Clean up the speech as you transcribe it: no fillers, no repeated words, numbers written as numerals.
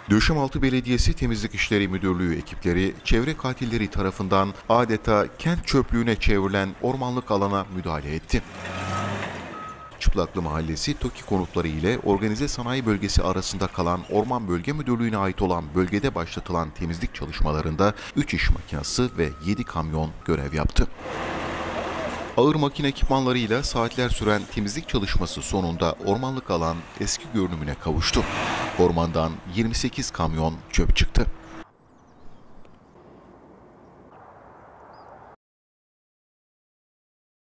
Döşemaltı Belediyesi Temizlik İşleri Müdürlüğü ekipleri çevre katilleri tarafından adeta kent çöplüğüne çevrilen ormanlık alana müdahale etti. Çıplaklı Mahallesi, TOKİ konutları ile Organize Sanayi Bölgesi arasında kalan Orman Bölge Müdürlüğü'ne ait olan bölgede başlatılan temizlik çalışmalarında 3 iş makinesi ve 7 kamyon görev yaptı. Ağır makine ekipmanlarıyla saatler süren temizlik çalışması sonunda ormanlık alan eski görünümüne kavuştu. Ormandan 28 kamyon çöp çıktı.